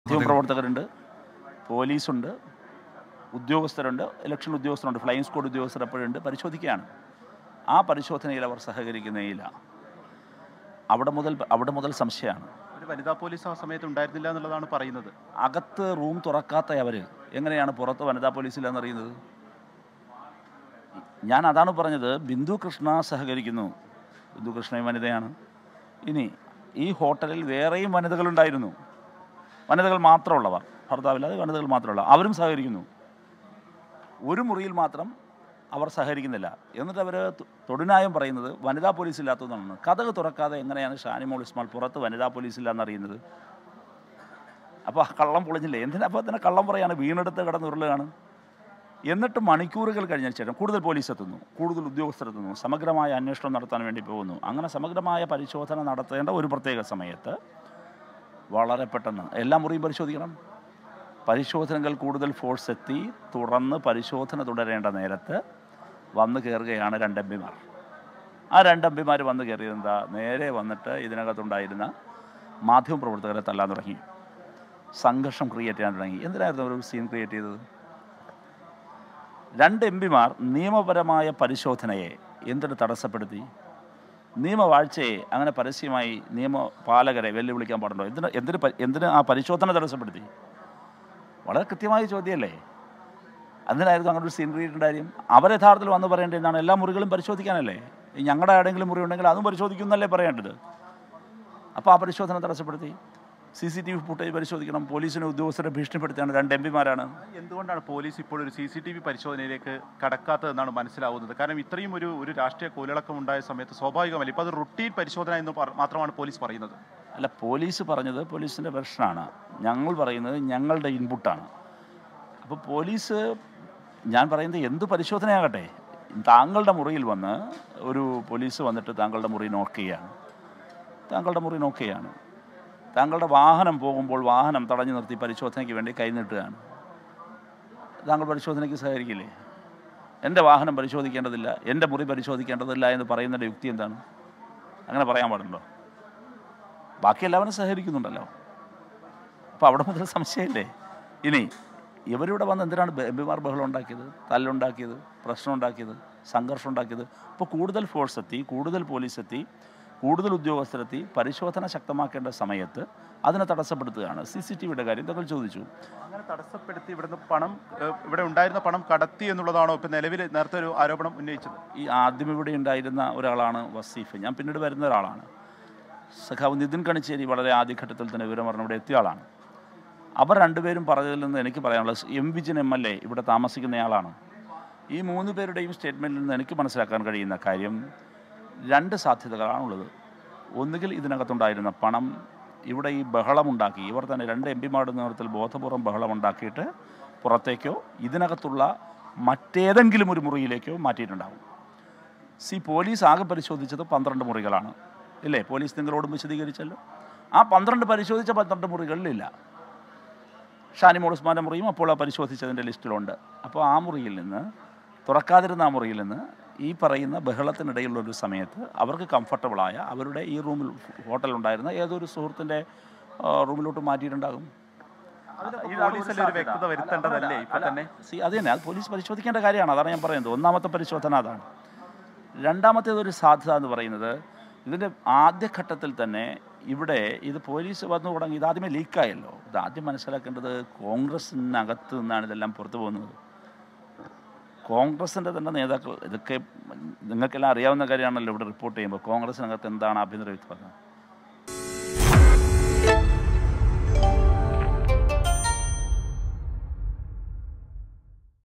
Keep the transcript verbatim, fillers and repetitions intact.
മാധ്യമപ്രവർത്തകരുണ്ട്, പോലീസുണ്ട്, ഉദ്യോഗസ്ഥരുണ്ട്, ഇലക്ഷൻ ഉദ്യോഗസ്ഥരുണ്ട്, ഫ്ലൈയിങ് സ്ക്വാഡ് ഉദ്യോഗസ്ഥർ എപ്പോഴുണ്ട്, പരിശോധിക്കുകയാണ്. ആ പരിശോധനയിൽ അവർ സഹകരിക്കുന്നേയില്ല. അവിടെ മുതൽ അവിടെ മുതൽ സംശയമാണ്. ഒരു വനിതാ പോലീസ് ആ സമയത്ത് ഉണ്ടായിരുന്നില്ല എന്നുള്ളതാണ് പറയുന്നത്. അകത്ത് റൂം തുറക്കാത്ത അവർ എങ്ങനെയാണ് പുറത്ത് വനിതാ പോലീസില്ലെന്നറിയുന്നത്? ഞാൻ അതാണ് പറഞ്ഞത്. ബിന്ദു കൃഷ്ണ സഹകരിക്കുന്നു. ബിന്ദു കൃഷ്ണയും വനിതയാണ്. ഇനി ഈ ഹോട്ടലിൽ വേറെയും വനിതകളുണ്ടായിരുന്നു. വനിതകൾ മാത്രമുള്ളവർ, ഭർത്താവില്ലാതെ വനിതകൾ മാത്രമുള്ള അവരും സഹകരിക്കുന്നു. ഒരു മുറിയിൽ മാത്രം അവർ സഹകരിക്കുന്നില്ല. എന്നിട്ട് അവർ തൊടുനായം പറയുന്നത് വനിതാ പോലീസ് ഇല്ലാത്തതെന്നാണ്. കതക് തുറക്കാതെ എങ്ങനെയാണ് ഷാനിമോൾ ഇസ്മാൽ പുറത്ത് വനിതാ പോലീസില്ല എന്നറിയുന്നത്? അപ്പോൾ കള്ളം പൊളിഞ്ഞില്ലേ? എന്തിനാ അപ്പോൾ തന്നെ കള്ളം പറയാണ്, വീണെടുത്ത് കിടന്നുരുളുകയാണ്. എന്നിട്ട് മണിക്കൂറുകൾ കഴിഞ്ഞ ശേഷം കൂടുതൽ പോലീസ് എത്തുന്നു, കൂടുതൽ ഉദ്യോഗസ്ഥരെത്തുന്നു, സമഗ്രമായ അന്വേഷണം നടത്താൻ വേണ്ടി പോകുന്നു. അങ്ങനെ സമഗ്രമായ പരിശോധന നടത്തേണ്ട ഒരു പ്രത്യേക സമയത്ത് വളരെ പെട്ടെന്ന് എല്ലാ മുറിയും പരിശോധിക്കണം. പരിശോധനകൾ കൂടുതൽ ഫോഴ്സ് എത്തി തുറന്ന് പരിശോധന തുടരേണ്ട നേരത്ത് വന്നു കയറുകയാണ് രണ്ട് എം പിമാർ. ആ രണ്ട് എം പിമാർ വന്ന് കയറിയത് എന്താ? നേരെ വന്നിട്ട് ഇതിനകത്തുണ്ടായിരുന്ന മാധ്യമപ്രവർത്തകരെ തല്ലാൻ തുടങ്ങി, സംഘർഷം ക്രിയേറ്റ് ചെയ്യാൻ തുടങ്ങി. എന്തിനായിരുന്നു ഒരു സീൻ ക്രിയേറ്റ് ചെയ്തത്? രണ്ട് എം പിമാർ നിയമപരമായ പരിശോധനയെ എന്തിന് തടസ്സപ്പെടുത്തി? നിയമവാഴ്ചയെ അങ്ങനെ പരസ്യമായി നിയമപാലകരെ വെല്ലുവിളിക്കാൻ പാടുണ്ടോ? എന്തിന് എന്തിന് എന്തിന് ആ പരിശോധന തടസ്സപ്പെടുത്തി? വളരെ കൃത്യമായ ചോദ്യമല്ലേ? അതിനായിരുന്നു അങ്ങനെ ഒരു സീൻ ക്രിയേറ്റ് കാര്യം. അവർ യഥാർത്ഥത്തിൽ വന്ന് പറയേണ്ടത് എന്താണ്? എല്ലാ മുറികളും പരിശോധിക്കാനല്ലേ? ഞങ്ങളുടെ ആരെങ്കിലും മുറി ഉണ്ടെങ്കിൽ അതും പരിശോധിക്കുന്നല്ലേ പറയേണ്ടത്? അപ്പോൾ ആ പരിശോധന തടസ്സപ്പെടുത്തി. C C T V footage പരിശോധിക്കണം. പോലീസിനെ ഉദ്യോഗസ്ഥരെ ഭീഷണിപ്പെടുത്തിയാണ് രണ്ട് എം പിമാരാണ്. എന്തുകൊണ്ടാണ് പോലീസ് ഇപ്പോൾ ഒരു സി സി ടി വി പരിശോധനയിലേക്ക് കടക്കാത്തതെന്നാണ് മനസ്സിലാവുന്നത്? കാരണം ഇത്രയും ഒരു ഒരു രാഷ്ട്രീയ കോലിളക്കം ഉണ്ടായ സമയത്ത് സ്വാഭാവികമല്ല. ഇപ്പോൾ അത് റുട്ടീൻ പരിശോധന എന്ന് മാത്രമാണ് പോലീസ് പറയുന്നത്. അല്ല, പോലീസ് പറഞ്ഞത് പോലീസിൻ്റെ വെർഷനാണ്. ഞങ്ങൾ പറയുന്നത് ഞങ്ങളുടെ ഇൻപുട്ടാണ്. അപ്പോൾ പോലീസ്, ഞാൻ പറയുന്നത് എന്ത് പരിശോധനയാകട്ടെ, താങ്കളുടെ മുറിയിൽ വന്ന് ഒരു പോലീസ് വന്നിട്ട് താങ്കളുടെ മുറി നോക്ക് ചെയ്യാണ്, താങ്കളുടെ മുറി നോക്ക് ചെയ്യാണ്. താങ്കളുടെ വാഹനം പോകുമ്പോൾ വാഹനം തടഞ്ഞു നിർത്തി പരിശോധനയ്ക്ക് വേണ്ടി കൈനീട്ടുകയാണ്. താങ്കൾ പരിശോധനയ്ക്ക് സഹകരിക്കില്ലേ? എൻ്റെ വാഹനം പരിശോധിക്കേണ്ടതില്ല, എൻ്റെ മുറി പരിശോധിക്കേണ്ടതില്ല എന്ന് പറയുന്നതിൻ്റെ യുക്തി എന്താണ്? അങ്ങനെ പറയാൻ പാടുണ്ടോ? ബാക്കി എല്ലാവരും സഹകരിക്കുന്നുണ്ടല്ലോ. അപ്പോൾ അവിടെ മുതൽ സംശയമില്ലേ? ഇനി ഇവരിവിടെ വന്ന് എന്തിനാണ് എം പിമാർ ബഹളം ഉണ്ടാക്കിയത്, തല്ലുണ്ടാക്കിയത്, പ്രശ്നം ഉണ്ടാക്കിയത്, സംഘർഷം ഉണ്ടാക്കിയത്? ഇപ്പോൾ കൂടുതൽ ഫോഴ്സ് എത്തി, കൂടുതൽ പോലീസ് എത്തി, കൂടുതൽ ഉദ്യോഗസ്ഥരെത്തി, പരിശോധന ശക്തമാക്കേണ്ട സമയത്ത് അതിനെ തടസ്സപ്പെടുത്തുകയാണ്. സി സി ടി വിയുടെ കാര്യം താങ്കൾ ചോദിച്ചു. അങ്ങനെ തടസ്സപ്പെടുത്തി ഇവിടുന്ന് പണം, ഇവിടെ ഉണ്ടായിരുന്ന പണം കടത്തി എന്നുള്ളതാണോ ഇപ്പം നിലവിൽ നേരത്തെ ഒരു ആരോപണം ഉന്നയിച്ചത്? ഈ ആദ്യം ഇവിടെ ഉണ്ടായിരുന്ന ഒരാളാണ് വസീഫ്. ഞാൻ പിന്നീട് വരുന്ന ഒരാളാണ്. സഖാവ് നിതിൻ കണിച്ചേരി വളരെ ആദ്യഘട്ടത്തിൽ തന്നെ വിവരം പറഞ്ഞ് ഇവിടെ എത്തിയ ആളാണ്. അവർ രണ്ടുപേരും പറഞ്ഞതിൽ നിന്ന് എനിക്ക് പറയാനുള്ളത്, M Vijin M L A ഇവിടെ താമസിക്കുന്നയാളാണ്. ഈ മൂന്ന് പേരുടെയും സ്റ്റേറ്റ്മെൻറ്റിൽ നിന്ന് എനിക്ക് മനസ്സിലാക്കാൻ കഴിയുന്ന കാര്യം രണ്ട് സാധ്യതകളാണുള്ളത്. ഒന്നുകിൽ ഇതിനകത്തുണ്ടായിരുന്ന പണം ഇവിടെ ഈ ബഹളമുണ്ടാക്കി, ഇവർ തന്നെ രണ്ട് എം പിമാരുടെ നേതൃത്വത്തിൽ ബോധപൂർവം ബഹളമുണ്ടാക്കിയിട്ട് പുറത്തേക്കോ ഇതിനകത്തുള്ള മറ്റേതെങ്കിലും ഒരു മുറിയിലേക്കോ മാറ്റിയിട്ടുണ്ടാകും. സി പോലീസ് ആകെ പരിശോധിച്ചത് പന്ത്രണ്ട് മുറികളാണ്, ഇല്ലേ? പോലീസ് നിങ്ങളോടും വിശദീകരിച്ചല്ലോ. ആ പന്ത്രണ്ട് പരിശോധിച്ച പന്ത്രണ്ട് മുറികളിലില്ല. ഷാനിമോൾ ഉസ്മാൻ്റെ മുറിയും അപ്പോൾ ആ പരിശോധിച്ചതിൻ്റെ ലിസ്റ്റിലുണ്ട്. അപ്പോൾ ആ മുറിയിൽ നിന്ന്, തുറക്കാതിരുന്ന ആ മുറിയിൽ നിന്ന് ഈ പറയുന്ന ബഹളത്തിനിടയിലുള്ളൊരു സമയത്ത് അവർക്ക് കംഫർട്ടബിളായ അവരുടെ ഈ റൂമിൽ ഹോട്ടലുണ്ടായിരുന്ന ഏതൊരു സുഹൃത്തിൻ്റെ റൂമിലോട്ട് മാറ്റിയിട്ടുണ്ടാകും. വ്യക്തത വരുത്തേണ്ടതല്ലേ ഇപ്പം തന്നെ? സി അത് തന്നെ, അത് പോലീസ് പരിശോധിക്കേണ്ട കാര്യമാണ്. അതാണ് ഞാൻ പറയുന്നത്. ഒന്നാമത്തെ പരിശോധന അതാണ്. രണ്ടാമത്തേതൊരു സാധ്യത എന്ന് പറയുന്നത്, ഇതിൻ്റെ ആദ്യഘട്ടത്തിൽ തന്നെ ഇവിടെ ഇത് പോലീസ് വന്നു തുടങ്ങി, ഇതാദ്യമേ ലീക്കായല്ലോ. ഇതാദ്യം മനസ്സിലാക്കേണ്ടത് കോൺഗ്രസിനകത്ത് നിന്നാണ് ഇതെല്ലാം പുറത്തു പോകുന്നത്. കോൺഗ്രസിൻ്റെ തന്നെ നേതാക്കൾ, ഇതൊക്കെ നിങ്ങൾക്കെല്ലാം അറിയാവുന്ന കാര്യമാണല്ലോ. ഇവിടെ റിപ്പോർട്ട് ചെയ്യുമ്പോൾ കോൺഗ്രസിനകത്ത് എന്താണ് ആഭ്യന്തര വിഭാഗം,